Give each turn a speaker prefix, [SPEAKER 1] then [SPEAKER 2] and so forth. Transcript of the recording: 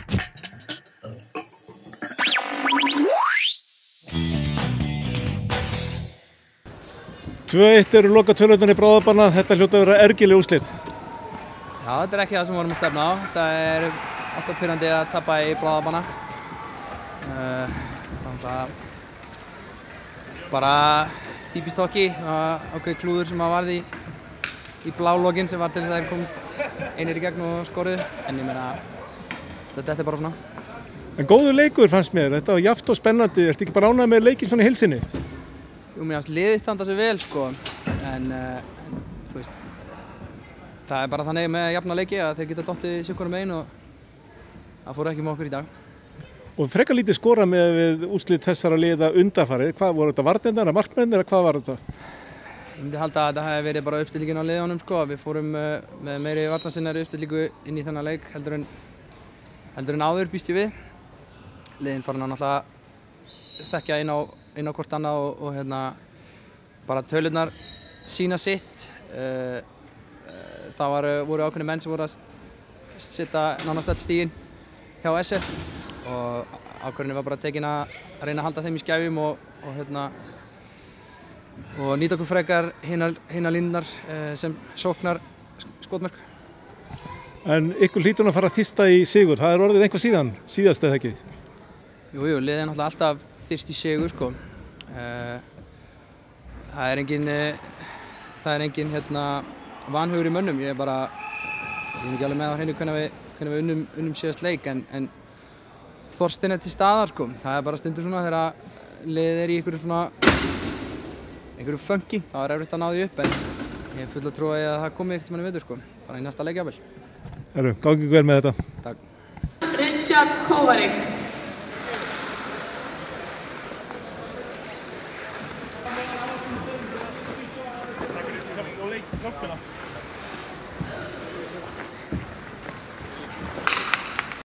[SPEAKER 1] Eru lokatölurnar í Bráðabanna, þetta hljóta að vera ergileg úrslit.
[SPEAKER 2] Já, þetta ekki það sem við vorum að stefna á. Þetta alltaf pirrandi að tapa í Bráðabanna. Bara típist hockey, ákveðið klúður sem varð í blálogin sem var til þess að þeir komist einir í gegn og skoruðu. En ég meina, þetta bara svona.
[SPEAKER 1] En góður leikur fannst mér, þetta var jafnt og spennandi. Ertu ekki bara ánægð með leikinn svona í heild sinni?
[SPEAKER 2] Jú, mér fannst liðið standa sig vel, sko. En þú veist, það bara þannig með jafna leiki að þeir geta dottið sitt hvorum megin og það fór ekki með okkur í dag.
[SPEAKER 1] Og frekar lítið skora með úrslit þessara liða undanfarið. Hvað voru þetta, varnirnar eða markmenn eða hvað var þetta?
[SPEAKER 2] Ég myndi halda að þetta hefði verið bara uppstillingin á liðunum, sko. Við fórum með meiri varnarsinnari uppstillingu inn í þennan leik heldur en áður, býst ég við. Liðin farin að náttúrulega þekkja inn á hvort annað og bara tölurnar sína sitt. Það voru ákveðnir menn sem voru að setja nánast öll stigin hjá SR og ákvörðunin var bara tekin að reyna að halda þeim í skæfum og nýta okkur frekar hinar línurnar sem sóknar skotmörk.
[SPEAKER 1] En ykkur hlýtur að fara að þyrsta í sigur, það orðið einhvað síðast eða ekki?
[SPEAKER 2] Jú, liðið náttúrulega alltaf þyrst í sigur, sko. Það er engin vanhugur í mönnum. Ég er ekki alveg með á hreinu hvernig við unnum síðast leik, en þorstinn til staðar, sko. Það bara stundur svona þegar liðið í einhverju funky, þá erfitt að ná því upp, en ég hef full að trúa að það komi einhvern veginn í vetur, sko. Bara í næsta leik jafnvel.
[SPEAKER 1] Gangi vel með þetta.
[SPEAKER 2] Takk.
[SPEAKER 3] Richard Kovarik.
[SPEAKER 4] Takk fyrir hjálpina.